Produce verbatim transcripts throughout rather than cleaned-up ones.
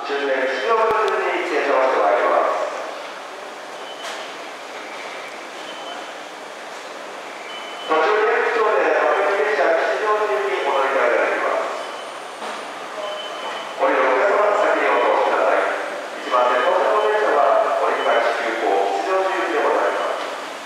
終点吉祥寺に停車してまいります。途中で駅長で各駅停車吉祥寺にお乗り換えられます。降りるお客様先にお通しください。いちばん線到着の電車は折り返し急行吉祥寺行きでございます。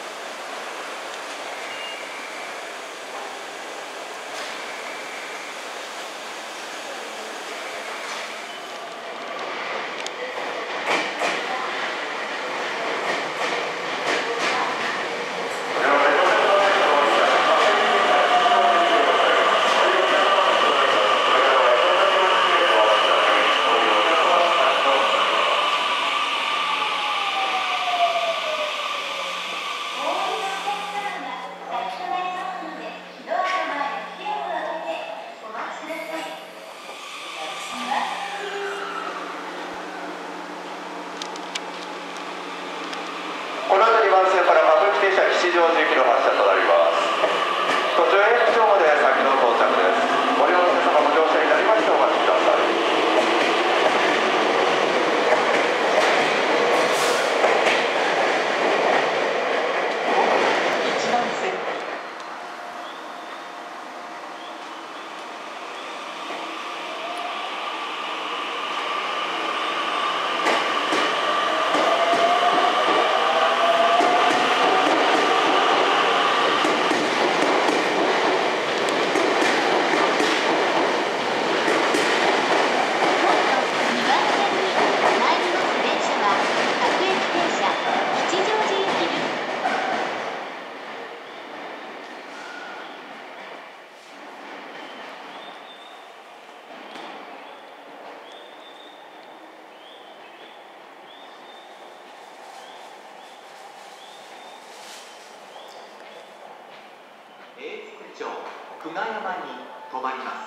この後に番線から各駅停車吉祥寺行きの発車となります。途中駅長まで先の到着です。ご利用の皆様ご乗車になりましてお待ちください。 いちばん線永福町久我山に停まります。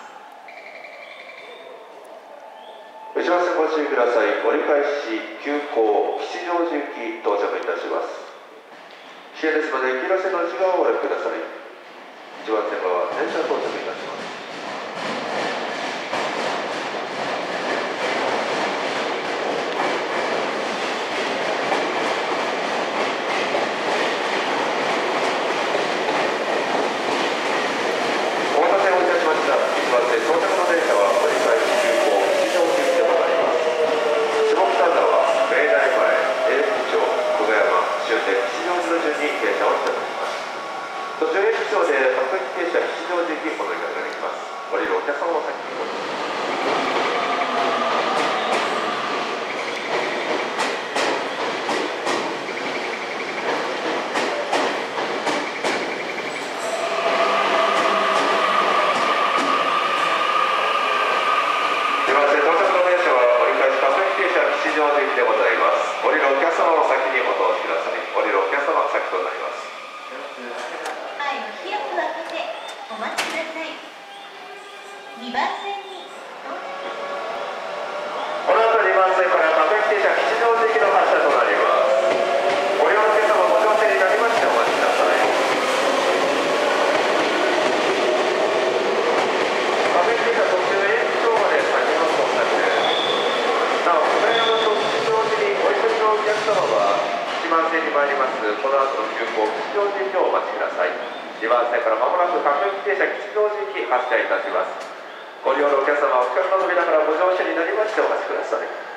内番線ご注意ください。折り返し急行吉祥寺行き到着いたします。危険ですので黄色線の内側をお歩きください。いちばん線は電車到着いたします。途中駅長で各駅停車吉祥寺行きお乗り換えができます。降りるお客様を先にご注意。にばん線到着の電車は折り返し各駅停車吉祥寺行きでございます。降りるお客様を先にお通しください。降りるお客様は先となります。 広く開けてお待ちください。にばん線にこの後にばん線から各駅停車吉祥寺行きの発車となります。ご利用の皆様ご乗車になりましてお待ちください。各駅停車途中駅長まで先の到着です。なお久我山と吉祥寺にお急ぎのお客様はいちばん線に参ります。この後の急行吉祥寺行きをお待ちください。にばん線からまもなく各駅停車吉祥寺行き発車いたします。ご利用のお客様はお近くの扉からご乗車になりましてお待ちください。